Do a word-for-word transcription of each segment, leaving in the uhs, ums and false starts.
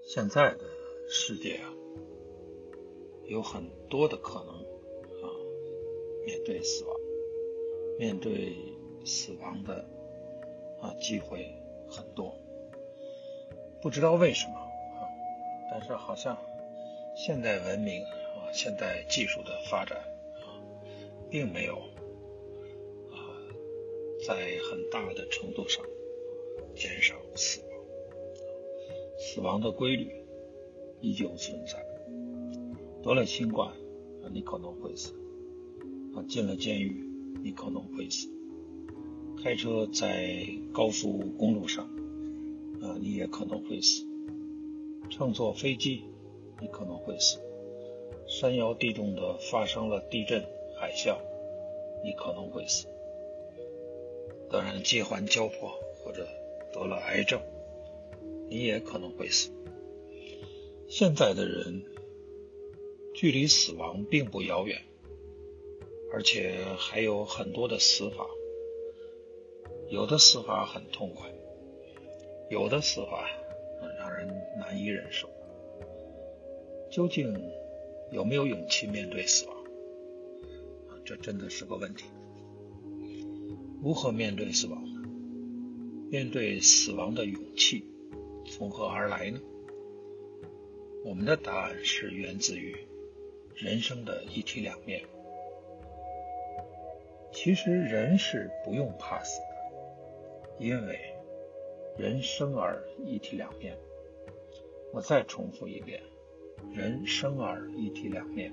现在的世界啊，有很多的可能啊，面对死亡，面对死亡的啊机会很多，不知道为什么啊，但是好像现代文明啊，现代技术的发展啊，并没有啊在很大的程度上减少死亡。死亡的规律依旧存在，得了新冠啊，你可能会死啊，进了监狱你可能会死，开车在高速公路上啊，你也可能会死，乘坐飞机你可能会死，山摇地动的发生了地震海啸你可能会死，当然接环交迫或者得了癌症你也可能会死。现在的人距离死亡并不遥远，而且还有很多的死法，有的死法很痛快，有的死法让人难以忍受。究竟有没有勇气面对死亡？这真的是个问题。如何面对死亡呢？面对死亡的勇气从何而来呢？我们的答案是源自于人生的一体两面。其实人是不用怕死的，因为人生而一体两面。我再重复一遍，人生而一体两面。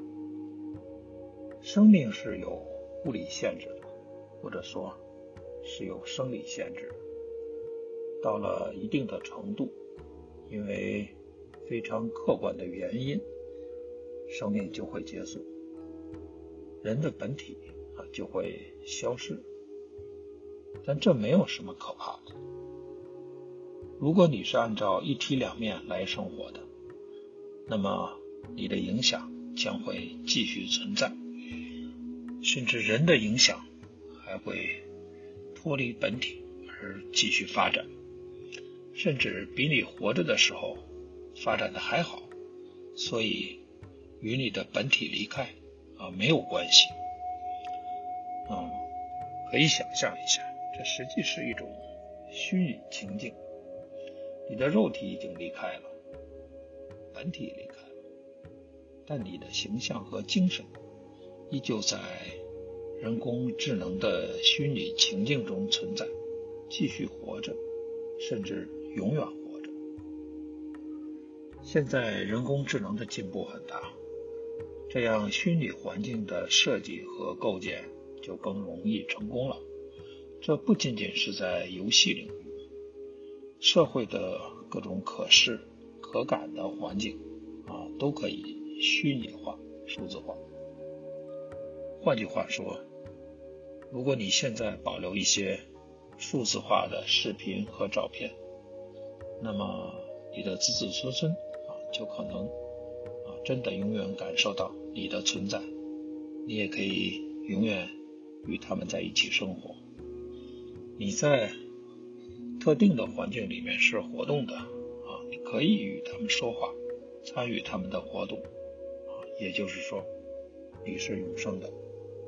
生命是有物理限制的，或者说是有生理限制的。到了一定的程度，因为非常客观的原因，生命就会结束，人的本体啊就会消失。但这没有什么可怕的。如果你是按照一体两面来生活的，那么你的影响将会继续存在，甚至人的影响还会脱离本体而继续发展，甚至比你活着的时候发展的还好，所以与你的本体离开啊没有关系。嗯，可以想象一下，这实际是一种虚拟情境。你的肉体已经离开了，本体离开了，但你的形象和精神依旧在人工智能的虚拟情境中存在，继续活着，甚至永远活着。现在人工智能的进步很大，这样虚拟环境的设计和构建就更容易成功了。这不仅仅是在游戏领域，社会的各种可视可感的环境啊，都可以虚拟化数字化。换句话说，如果你现在保留一些数字化的视频和照片，那么你的子子孙孙啊，就可能啊真的永远感受到你的存在，你也可以永远与他们在一起生活。你在特定的环境里面是活动的啊，你可以与他们说话，参与他们的活动啊，也就是说你是永生的。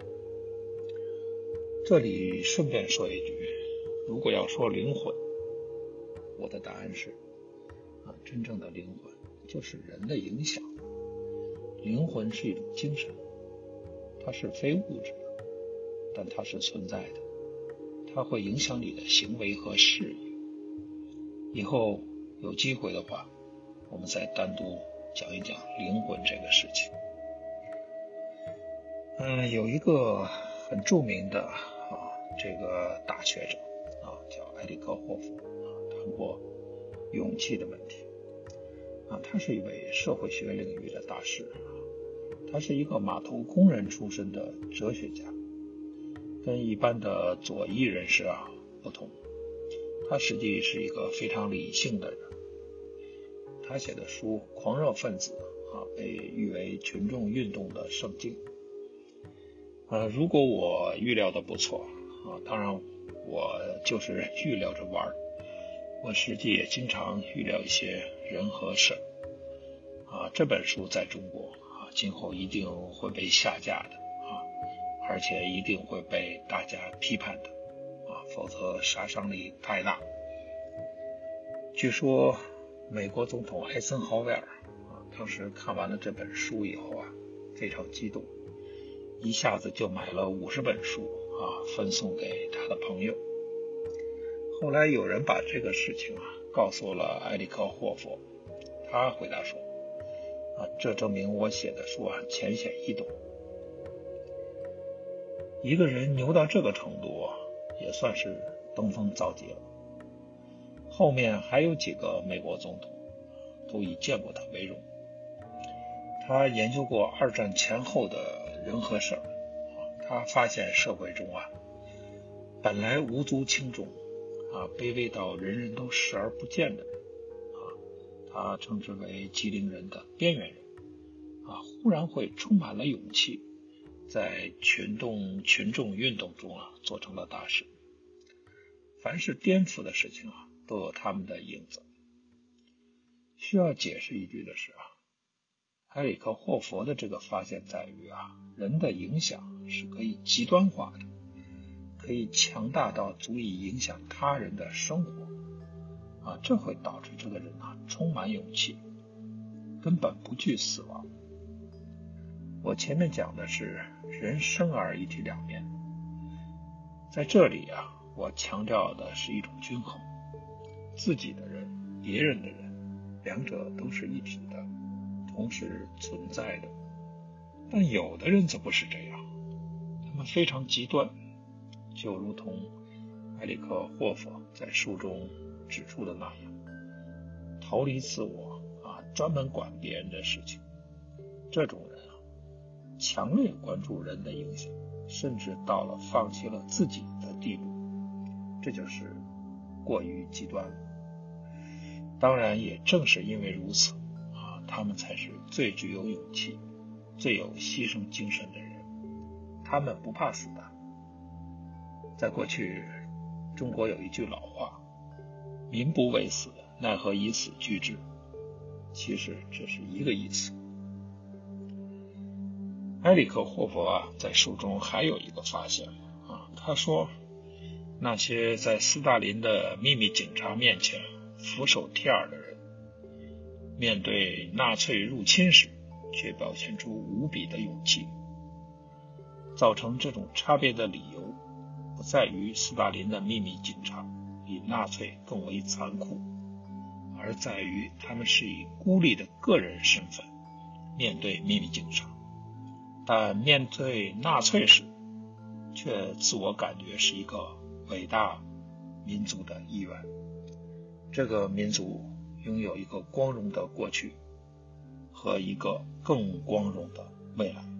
这里顺便说一句，如果要说灵魂，我的答案是啊，真正的灵魂就是人的影响。灵魂是一种精神，它是非物质的，但它是存在的，它会影响你的行为和事业。以后有机会的话，我们再单独讲一讲灵魂这个事情。嗯、呃，有一个很著名的啊这个大学者啊，叫埃里克霍夫啊，谈过勇气的问题啊，他是一位社会学领域的大师，他是一个码头工人出身的哲学家，跟一般的左翼人士啊不同，他实际是一个非常理性的人。他写的书《狂热分子》啊，被誉为群众运动的圣经。呃，如果我预料的不错啊，当然我就是预料着玩， 我实际也经常预料一些人和事啊，这本书在中国啊，今后一定会被下架的啊，而且一定会被大家批判的啊，否则杀伤力太大。据说美国总统艾森豪威尔啊，当时看完了这本书以后啊，非常激动，一下子就买了五十本书啊，分送给他的朋友。后来有人把这个事情啊告诉了埃里克霍佛，他回答说啊，这证明我写的书啊浅显易懂。一个人牛到这个程度啊，也算是登峰造极了。后面还有几个美国总统都以见过他为荣。他研究过二战前后的人和事儿，他发现社会中啊，本来无足轻重啊，卑微到人人都视而不见的人啊，他称之为机灵人的边缘人啊，忽然会充满了勇气，在群动群众运动中啊，做成了大事。凡是颠覆的事情啊，都有他们的影子。需要解释一句的是啊，埃里克霍佛的这个发现在于啊，人的影响是可以极端化的，可以强大到足以影响他人的生活啊，这会导致这个人啊充满勇气，根本不惧死亡。我前面讲的是人生而一体两面，在这里啊，我强调的是一种均衡，自己的人、别人的人，两者都是一体的，同时存在的。但有的人则不是这样，他们非常极端，就如同埃里克霍佛在书中指出的那样，逃离自我啊，专门管别人的事情。这种人啊，强烈关注人的影响，甚至到了放弃了自己的地步，这就是过于极端了。当然，也正是因为如此啊，他们才是最具有勇气、最有牺牲精神的人。他们不怕死的。在过去，中国有一句老话，民不畏死，奈何以死惧之。其实这是一个意思。埃里克霍佛啊，在书中还有一个发现啊，他说，那些在斯大林的秘密警察面前俯首帖耳的人，面对纳粹入侵时，却表现出无比的勇气。造成这种差别的理由，不在于斯大林的秘密警察比纳粹更为残酷，而在于他们是以孤立的个人身份面对秘密警察，但面对纳粹时，却自我感觉是一个伟大民族的一员。这个民族拥有一个光荣的过去和一个更光荣的未来。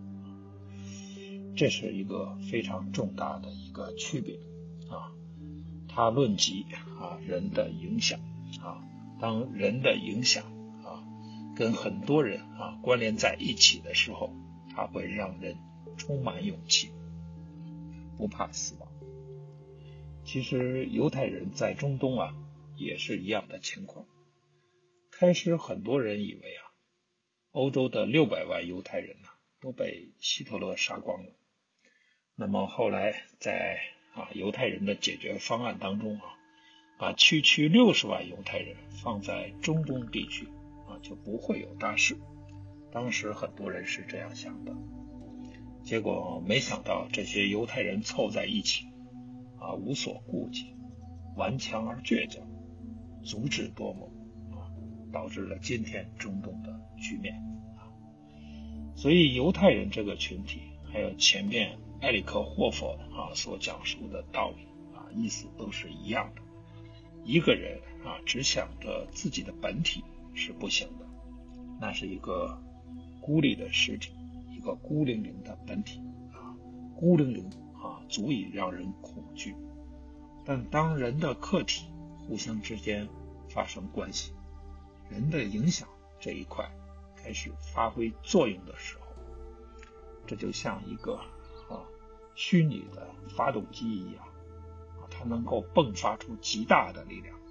这是一个非常重大的一个区别啊，它论及啊人的影响啊，当人的影响啊跟很多人啊关联在一起的时候，它会让人充满勇气，不怕死亡。其实犹太人在中东啊也是一样的情况。开始很多人以为啊，欧洲的六百万犹太人呢、啊、都被希特勒杀光了。那么后来在啊犹太人的解决方案当中啊，把区区六十万犹太人放在中东地区啊，就不会有大事。当时很多人是这样想的，结果没想到这些犹太人凑在一起啊，无所顾忌，顽强而倔强，足智多谋啊，导致了今天中东的局面啊。所以犹太人这个群体，还有前面埃里克霍佛啊所讲述的道理啊，意思都是一样的。一个人啊只想着自己的本体是不行的，那是一个孤立的实体，一个孤零零的本体啊，孤零零啊，足以让人恐惧。但当人的客体互相之间发生关系，人的影响这一块开始发挥作用的时候，这就像一个啊虚拟的发动机一样啊，它能够迸发出极大的力量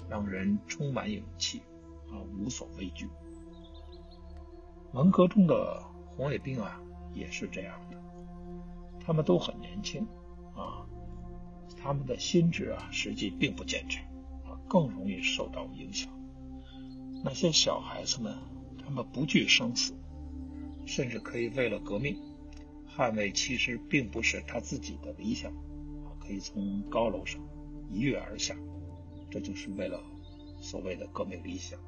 让人充满勇气啊，无所畏惧。文革中的红卫兵啊，也是这样的，他们都很年轻啊，他们的心智啊，实际并不健全啊，更容易受到影响。那些小孩子们，他们不惧生死，甚至可以为了革命捍卫其实并不是他自己的理想啊，可以从高楼上一跃而下，这就是为了所谓的革命理想。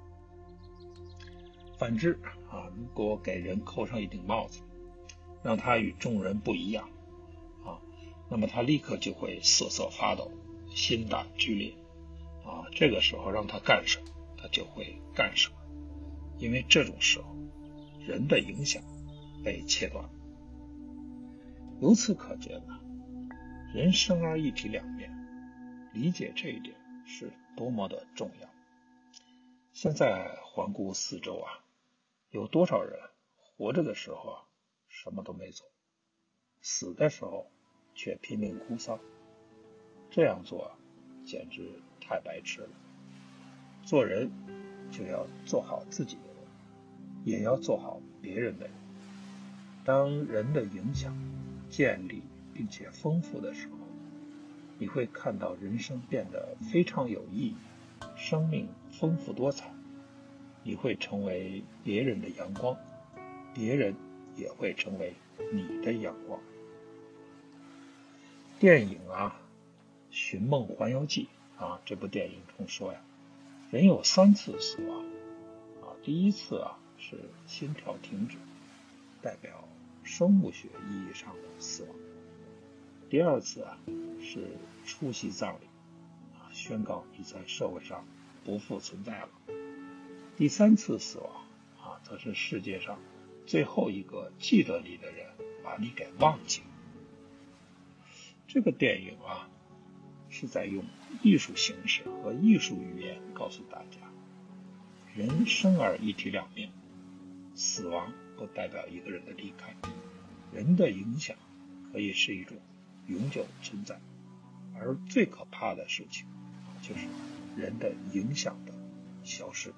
反之啊，如果给人扣上一顶帽子，让他与众人不一样啊，那么他立刻就会瑟瑟发抖，心胆俱裂啊。这个时候让他干什么，他就会干什么，因为这种时候人的影响被切断。由此可见呢，人生而一体两面，理解这一点是多么的重要。现在环顾四周啊，有多少人活着的时候啊什么都没做，死的时候却拼命哭丧，这样做啊简直太白痴了。做人就要做好自己的人，也要做好别人的人。当人的影响建立并且丰富的时候，你会看到人生变得非常有意义，生命丰富多彩。你会成为别人的阳光，别人也会成为你的阳光。电影啊《寻梦环游记》啊，这部电影中说呀，人有三次死亡啊，第一次啊是心跳停止，代表生物学意义上的死亡。第二次啊是出席葬礼啊，宣告你在社会上不复存在了。第三次死亡啊，则是世界上最后一个记得你的人把你给忘记了。这个电影啊，是在用艺术形式和艺术语言告诉大家，人生而一体两面，死亡不代表一个人的离开，人的影响可以是一种永久的存在，而最可怕的事情就是人的影响的消失。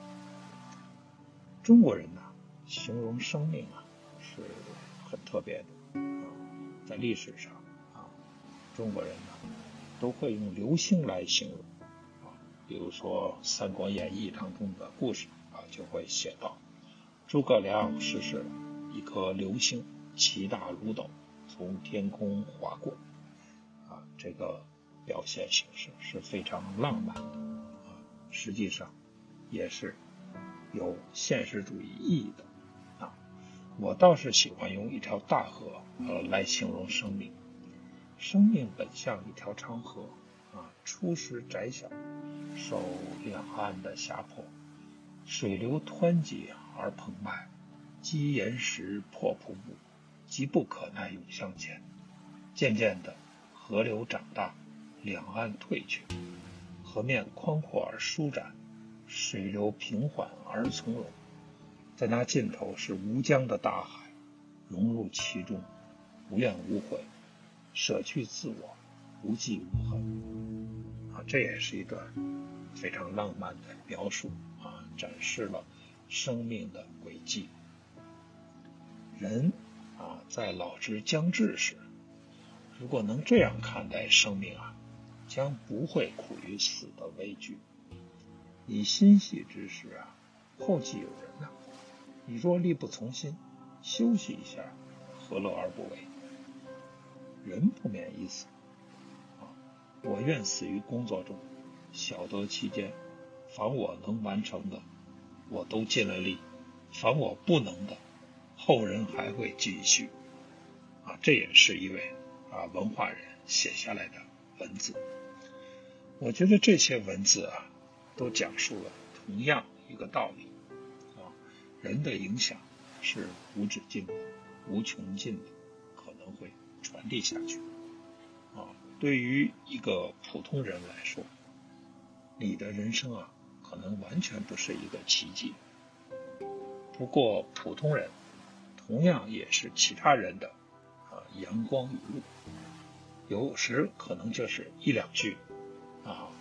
中国人呢，形容生命啊是很特别的啊，在历史上啊，中国人呢都会用流星来形容啊，比如说《三国演义》当中的故事啊，就会写到诸葛亮逝世了，一颗流星其大如斗从天空划过啊，这个表现形式是非常浪漫的啊，实际上也是有现实主义意义的啊。我倒是喜欢用一条大河呃来形容生命。生命本像一条长河啊，初时窄小，受两岸的峡迫，水流湍急而澎湃，积岩石破瀑布，急不可耐涌向前。渐渐的，河流长大，两岸退去，河面宽阔而舒展，水流平缓而从容。在那尽头是无疆的大海，融入其中，无怨无悔，舍去自我，无忌无恨啊，这也是一段非常浪漫的描述啊，展示了生命的轨迹。人啊，在老之将至时，如果能这样看待生命啊，将不会苦于死的畏惧。你欣喜之时啊，后继有人啊，你若力不从心，休息一下，何乐而不为？人不免一死啊，我愿死于工作中，晓得期间，凡我能完成的，我都尽了力；凡我不能的，后人还会继续啊。这也是一位啊文化人写下来的文字。我觉得这些文字啊，都讲述了同样一个道理啊，人的影响是无止境的、无穷尽的，可能会传递下去啊。对于一个普通人来说，你的人生啊，可能完全不是一个奇迹。不过普通人同样也是其他人的啊阳光雨露，有时可能就是一两句啊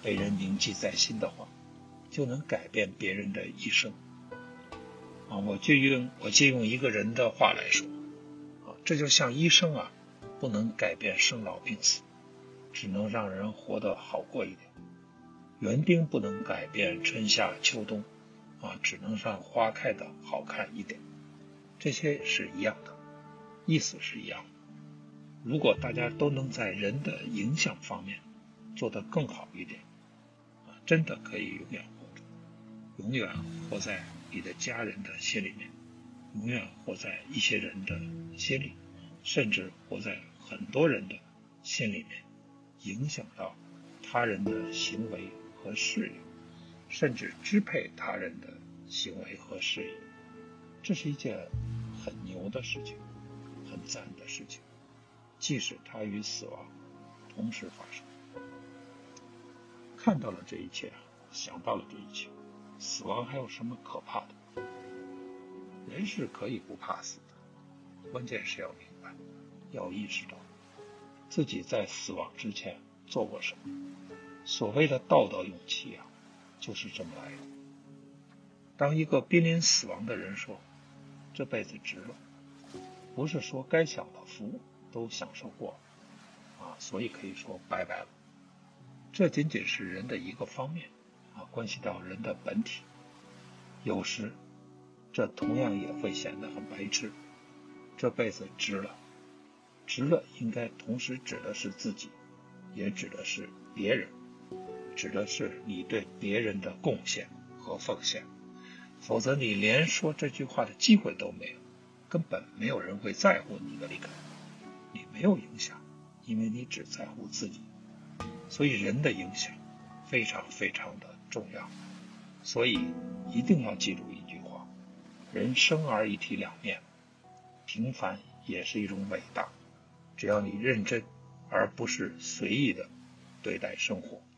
被人铭记在心的话，就能改变别人的一生。啊，我就用我借用一个人的话来说，啊，这就像医生啊，不能改变生老病死，只能让人活得好过一点。园丁不能改变春夏秋冬，啊，只能让花开得好看一点。这些是一样的，意思是一样的。如果大家都能在人的影响方面做得更好一点，啊，真的可以永远活着，永远活在你的家人的心里面，永远活在一些人的心里，甚至活在很多人的心里面，影响到他人的行为和事业，甚至支配他人的行为和事业。这是一件很牛的事情，很赞的事情，即使它与死亡同时发生。看到了这一切，想到了这一切，死亡还有什么可怕的？人是可以不怕死的，关键是要明白，要意识到自己在死亡之前做过什么。所谓的道德勇气啊，就是这么来的。当一个濒临死亡的人说这辈子值了，不是说该享的福都享受过啊，所以可以说拜拜了。这仅仅是人的一个方面啊，关系到人的本体。有时这同样也会显得很白痴。这辈子值了，值了应该同时指的是自己，也指的是别人，指的是你对别人的贡献和奉献。否则你连说这句话的机会都没有，根本没有人会在乎你的离开，你没有影响，因为你只在乎自己。所以人的影响非常非常的重要，所以一定要记住一句话：人生而一体两面，平凡也是一种伟大。只要你认真而不是随意的对待生活。